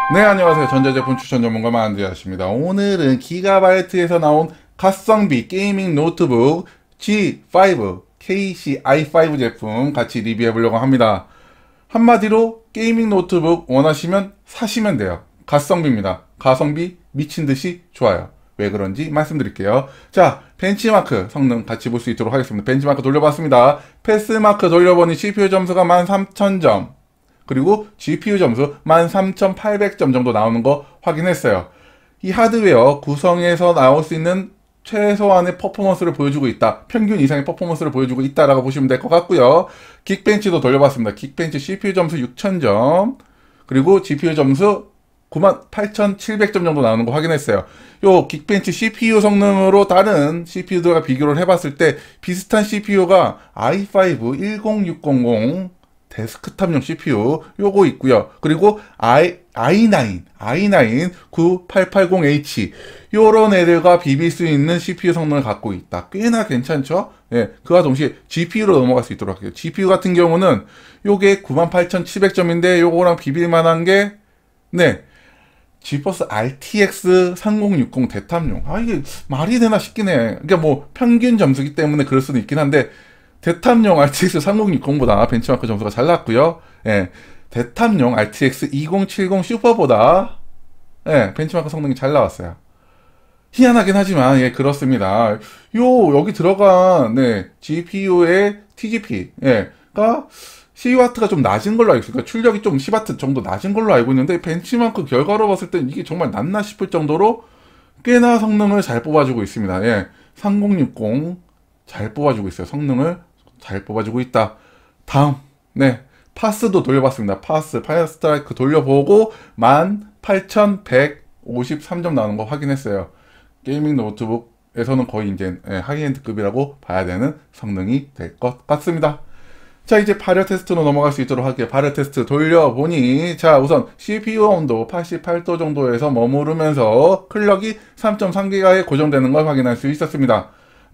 네, 안녕하세요. 전자제품 추천 전문가 만두야십니다. 오늘은 기가바이트에서 나온 가성비 게이밍 노트북 G5, KC-i5 제품 같이 리뷰해 보려고 합니다. 한마디로 게이밍 노트북 원하시면 사시면 돼요. 가성비입니다. 가성비 미친듯이 좋아요. 왜 그런지 말씀드릴게요. 자, 벤치마크 성능 같이 볼 수 있도록 하겠습니다. 벤치마크 돌려봤습니다. 패스마크 돌려보니 CPU 점수가 13,000점, 그리고 GPU 점수 13,800점 정도 나오는 거 확인했어요. 이 하드웨어 구성에서 나올 수 있는 최소한의 퍼포먼스를 보여주고 있다. 평균 이상의 퍼포먼스를 보여주고 있다라고 보시면 될 것 같고요. 긱벤치도 돌려봤습니다. 긱벤치 CPU 점수 6,000점, 그리고 GPU 점수 98,700점 정도 나오는 거 확인했어요. 요 긱벤치 CPU 성능으로 다른 CPU들과 비교를 해봤을 때 비슷한 CPU가 i5 10600 데스크탑용 CPU 요거 있고요. 그리고 i9 9880H 요런 애들과 비빌 수 있는 CPU 성능을 갖고 있다. 꽤나 괜찮죠? 예, 그와 동시에 GPU로 넘어갈 수 있도록 할게요. GPU 같은 경우는 요게 98,700점인데 요거랑 비빌 만한 게 지포스 RTX 3060 대탑용. 이게 말이 되나 싶긴 해. 그러니까 뭐 평균 점수기 때문에 그럴 수도 있긴 한데 대탑용 RTX 3060보다 벤치마크 점수가 잘 나왔고요. 예, 대탑용 RTX 2070 슈퍼보다 벤치마크 성능이 잘 나왔어요. 희한하긴 하지만 그렇습니다. 여기 들어간 GPU의 TGP가 10W가 좀 낮은 걸로 알고 있어요. 그러니까 출력이 좀 10W 정도 낮은 걸로 알고 있는데 벤치마크 결과로 봤을 때 이게 정말 낮나 싶을 정도로 꽤나 성능을 잘 뽑아주고 있습니다. 3060 잘 뽑아주고 있어요. 성능을 잘 뽑아주고 있다. 다음, 파스도 돌려봤습니다. 파스, 파이어스트라이크 돌려보고 18,153점 나오는 거 확인했어요. 게이밍 노트북에서는 거의 이제 하이엔드급이라고 봐야 되는 성능이 될 것 같습니다. 자, 이제 발열 테스트로 넘어갈 수 있도록 할게요. 발열 테스트 돌려보니, 자, 우선 CPU 온도 88도 정도에서 머무르면서 클럭이 3.3GHz에 고정되는 걸 확인할 수 있었습니다.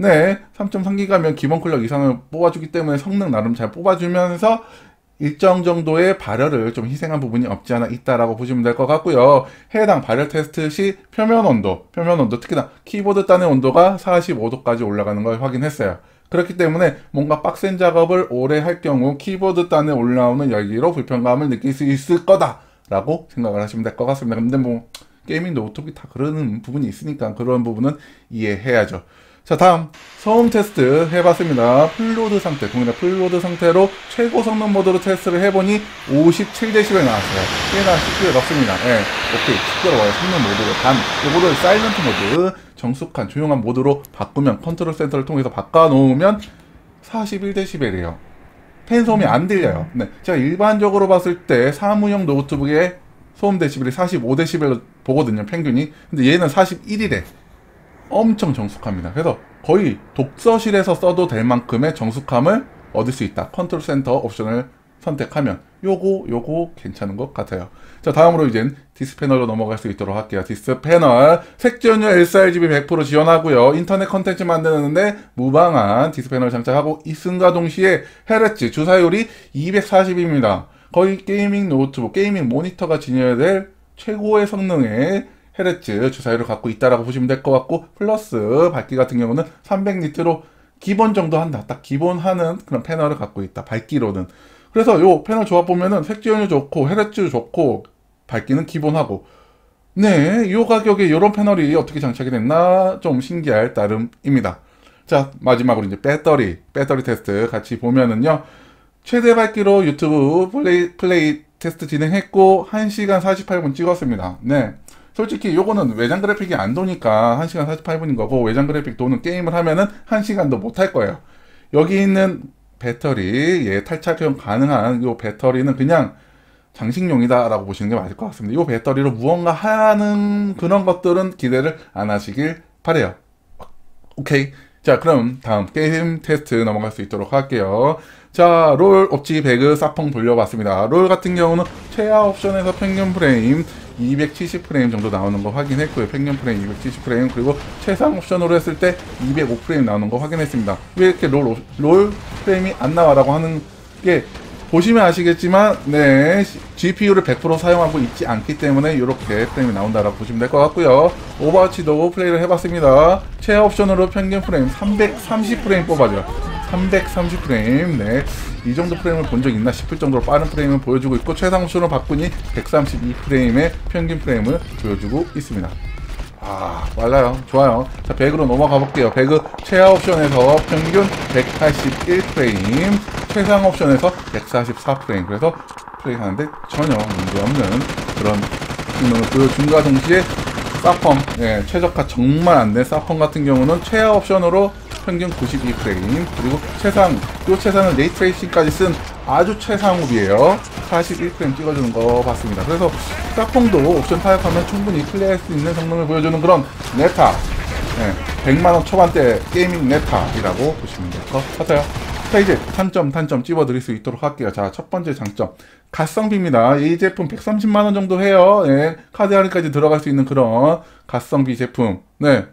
3.3GHz면 기본 클럭 이상을 뽑아주기 때문에 성능 나름 잘 뽑아주면서 일정 정도의 발열을 좀 희생한 부분이 없지 않아 있다라고 보시면 될 것 같고요. 해당 발열 테스트 시 표면 온도, 특히나 키보드 단의 온도가 45도까지 올라가는 걸 확인했어요. 그렇기 때문에 뭔가 빡센 작업을 오래 할 경우 키보드 단에 올라오는 열기로 불편감을 느낄 수 있을 거다라고 생각을 하시면 될 것 같습니다. 근데 뭐 게이밍 노트북이 다 그러는 부분이 있으니까 그런 부분은 이해해야죠. 자, 다음 소음 테스트 해봤습니다. 풀로드 상태, 동일한 풀로드 상태로 최고 성능 모드로 테스트를 해보니 57dB 나왔어요. 꽤나 시끄럽습니다. 오케이, 시끄러워요. 성능 모드로. 단, 이거를 사일런트 모드, 정숙한 조용한 모드로 바꾸면, 컨트롤 센터를 통해서 바꿔놓으면 41dB이에요. 팬 소음이 안 들려요. 제가 일반적으로 봤을 때 사무용 노트북의 소음 데시벨이 45dB 보거든요, 평균이. 근데 얘는 41이래. 엄청 정숙합니다. 그래서 거의 독서실에서 써도 될 만큼의 정숙함을 얻을 수 있다. 컨트롤 센터 옵션을 선택하면 요거 괜찮은 것 같아요. 자, 다음으로 이젠 디스패널로 넘어갈 수 있도록 할게요. 디스패널 색지연율 sRGB 100% 지원하고요. 인터넷 컨텐츠 만드는데 무방한 디스패널 장착하고 있음과 동시에 헤르츠 주사율이 240입니다. 거의 게이밍 노트북, 게이밍 모니터가 지녀야 될 최고의 성능의 헤르츠 주사율을 갖고 있다라고 보시면 될 것 같고, 플러스 밝기 같은 경우는 300니트로 기본 정도 한다. 딱 기본 하는 그런 패널을 갖고 있다. 밝기로는. 그래서 요 패널 조합 보면은 색지연율 좋고 헤르츠 좋고 밝기는 기본하고, 요 가격에 요런 패널이 어떻게 장착이 됐나 좀 신기할 따름입니다. 자, 마지막으로 이제 배터리 테스트 같이 보면은요, 최대 밝기로 유튜브 플레이 테스트 진행했고 1시간 48분 찍었습니다. 솔직히 요거는 외장 그래픽이 안 도니까 1시간 48분인 거고, 외장 그래픽 도는 게임을 하면은 1시간도 못 할 거예요. 여기 있는 배터리, 탈착용 가능한 요 배터리는 그냥 장식용이다 라고 보시는 게 맞을 것 같습니다. 요 배터리로 무언가 하는 그런 것들은 기대를 안 하시길 바래요. 오케이. 자, 그럼 다음 게임 테스트 넘어갈 수 있도록 할게요. 자, 롤 옵지 배그 사펑 돌려봤습니다. 롤 같은 경우는 최하 옵션에서 평균 프레임 270프레임 정도 나오는 거 확인했고요. 평균 프레임 270프레임, 그리고 최상 옵션으로 했을 때 205프레임 나오는 거 확인했습니다. 왜 이렇게 롤 프레임이 안 나와라고 하는 게 보시면 아시겠지만 네 GPU를 100% 사용하고 있지 않기 때문에 이렇게 프레임이 나온다라고 보시면 될 것 같고요. 오버워치도 플레이를 해봤습니다. 최하 옵션으로 평균 프레임 330프레임 뽑아줘요. 330프레임. 네, 이 정도 프레임을 본 적 있나 싶을 정도로 빠른 프레임을 보여주고 있고, 최상 옵션으로 바꾸니 132프레임의 평균 프레임을 보여주고 있습니다. 아, 빨라요. 좋아요. 자, 배그로 넘어가 볼게요. 배그 최하 옵션에서 평균 181프레임, 최상 옵션에서 144프레임. 그래서 플레이하는데 전혀 문제없는 그런 기능을 보여준과 동시에 사펑, 예, 최저가 정말 안 된 사펑 같은 경우는 최하 옵션으로 평균 92프레임, 그리고 최상, 요 최상은 레이트레이싱까지 쓴 아주 최상급이에요. 41프레임 찍어주는 거 봤습니다. 그래서 사펑도 옵션 타협하면 충분히 플레이할 수 있는 성능을 보여주는 그런 네타, 예, 100만원 초반대 게이밍 네타이라고 보시면 될 것 같아요. 자, 이제 단점 찝어드릴 수 있도록 할게요. 자, 첫 번째 장점, 가성비입니다. 이 제품 130만원 정도 해요. 예, 카드 할인까지 들어갈 수 있는 그런 가성비 제품. 네,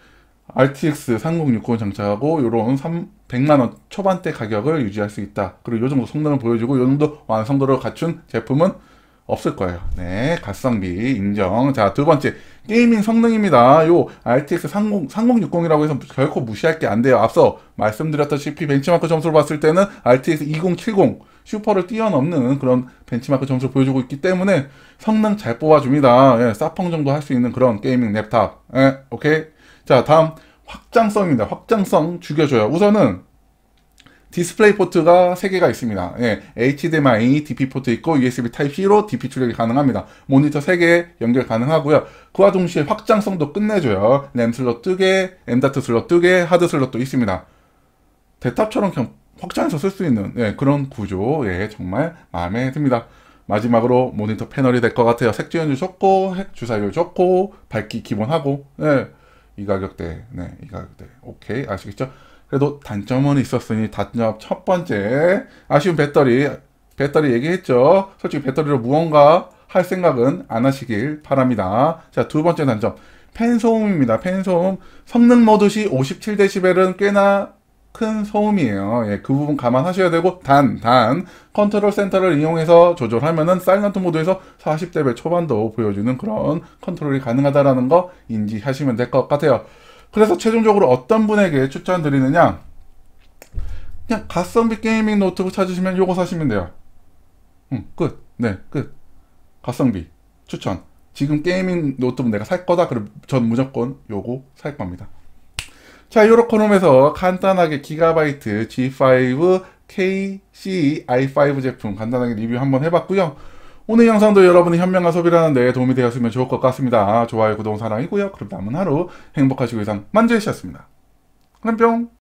RTX 3060 장착하고 요런 100만원 초반대 가격을 유지할 수 있다. 그리고 요 정도 성능을 보여주고 요 정도 완성도를 갖춘 제품은 없을 거예요. 네, 가성비 인정. 자, 두 번째, 게이밍 성능입니다. 요 RTX 3060이라고 해서 결코 무시할 게 안 돼요. 앞서 말씀드렸다시피 벤치마크 점수를 봤을 때는 RTX 2070 슈퍼를 뛰어넘는 그런 벤치마크 점수를 보여주고 있기 때문에 성능 잘 뽑아줍니다. 예, 사펑 정도 할 수 있는 그런 게이밍 랩탑. 예, 오케이. 자, 다음 확장성입니다. 확장성 죽여줘요. 우선은 디스플레이 포트가 3개가 있습니다. 예, HDMI DP 포트 있고 USB Type-C로 DP 출력이 가능합니다. 모니터 3개 연결 가능하고요. 그와 동시에 확장성도 끝내줘요. 램 슬롯 2개, M.2 슬롯 2개, 하드 슬롯도 있습니다. 대탑처럼 그냥 확장해서 쓸 수 있는, 예, 그런 구조, 예, 정말 마음에 듭니다. 마지막으로 모니터 패널이 될 것 같아요. 색지연율 좋고, 주사율 좋고, 밝기 기본하고, 예, 이 가격대, 네, 이 가격대, 오케이, 아시겠죠? 그래도 단점은 있었으니, 단점 첫 번째, 아쉬운 배터리 얘기했죠? 솔직히 배터리로 무언가 할 생각은 안 하시길 바랍니다. 자, 두 번째 단점, 팬 소음입니다. 팬 소음, 성능 모드시 57dB은 꽤나 큰 소음이에요. 예, 그 부분 감안하셔야 되고, 컨트롤 센터를 이용해서 조절하면은 사일런트 모드에서 40dB 초반도 보여주는 그런 컨트롤이 가능하다라는 거 인지하시면 될 것 같아요. 그래서 최종적으로 어떤 분에게 추천드리느냐, 그냥 가성비 게이밍 노트북 찾으시면 요거 사시면 돼요. 끝. 네, 끝. 가성비 추천. 지금 게이밍 노트북 내가 살 거다, 그럼 전 무조건 요거 살 겁니다. 자, 요렇게놈에서 간단하게 기가바이트 G5 KC i5 제품 간단하게 리뷰 한번 해봤고요. 오늘 영상도 여러분이 현명한 소비를 하는데 도움이 되었으면 좋을 것 같습니다. 좋아요, 구독, 사랑이고요. 그럼 남은 하루 행복하시고 이상 만재이셨습니다. 그럼 뿅!